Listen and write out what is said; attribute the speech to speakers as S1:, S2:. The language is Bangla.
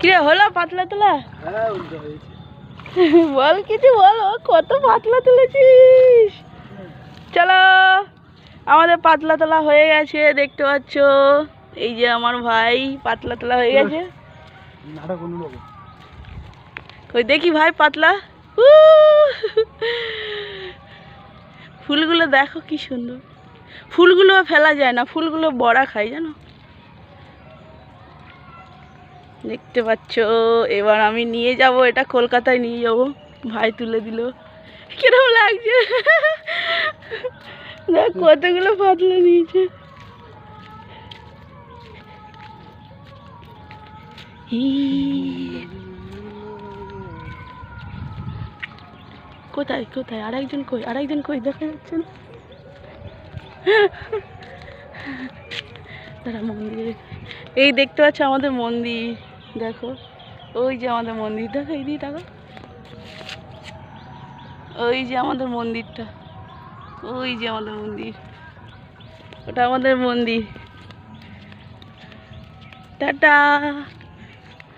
S1: কিরে হলো পাতলা তোলা? বল কিছু বল, কত পাতলা তুলেছিস। চলো আমাদের পাতলা তোলা হয়ে গেছে, দেখতে পাচ্ছ। এই যে আমার ভাই পাতলা তোলা হয়ে গেছে। কই দেখি ভাই পাতলা। ফুলগুলো দেখো কি সুন্দর। ফুলগুলো ফেলা যায় না, ফুলগুলো বড়া খাই জানো। দেখতে পাচ্ছ, এবার আমি নিয়ে যাব, এটা কলকাতায় নিয়ে যাব। ভাই তুলে দিল, কিরকম লাগছে। দেখ কতগুলো পাতলা নিয়েছে। কোথায় কোথায় আরেকজন কই, আরেকজন কই দেখা যাচ্ছে না। তারা মন্দিরে, এই দেখতে পাচ্ছ আমাদের মন্দির, দেখো ওই যে আমাদের মন্দির, দেখো এই দিকে দেখো, ওই যে আমাদের মন্দিরটা, ওই যে আমাদের মন্দির, ওটা আমাদের মন্দির। টাটা।